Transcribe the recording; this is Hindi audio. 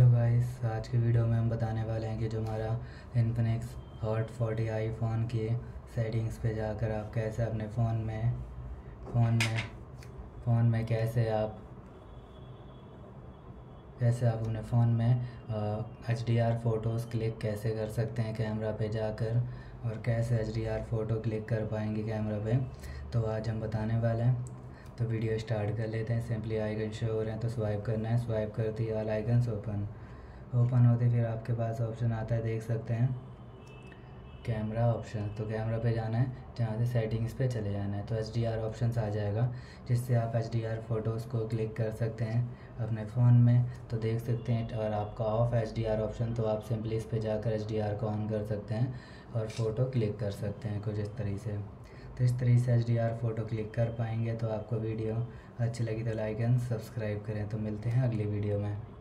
हेलो गाइस, आज की वीडियो में हम बताने वाले हैं कि जो हमारा इन्फिनिक्स हॉट 40 आईफोन की सेटिंग्स पे जाकर आप कैसे अपने फ़ोन में कैसे आप अपने फ़ोन में HDR फ़ोटोज़ क्लिक कैसे कर सकते हैं कैमरा पे जाकर, और कैसे HDR फ़ोटो क्लिक कर पाएंगे कैमरा पे। तो आज हम बताने वाले हैं। तो वीडियो स्टार्ट कर लेते हैं। सिंपली आइकन शो हो रहे हैं तो स्वाइप करना है। स्वाइप करते ही ऑल आइकन्स ओपन होते फिर आपके पास ऑप्शन आता है, देख सकते हैं कैमरा ऑप्शन। तो कैमरा पे जाना है, जहाँ से सेटिंग्स पे चले जाना है तो HDR ऑप्शंस आ जाएगा, जिससे आप HDR फ़ोटोज़ को क्लिक कर सकते हैं अपने फ़ोन में। तो देख सकते हैं, और आपका ऑफ HDR ऑप्शन, तो आप सिंपली इस पे जाकर HDR को ऑन कर सकते हैं और फ़ोटो क्लिक कर सकते हैं कुछ इस तरीके से। तो इस तरीके से HDR फ़ोटो क्लिक कर पाएंगे। तो आपको वीडियो अच्छी लगी तो लाइक एंड सब्सक्राइब करें। तो मिलते हैं अगली वीडियो में।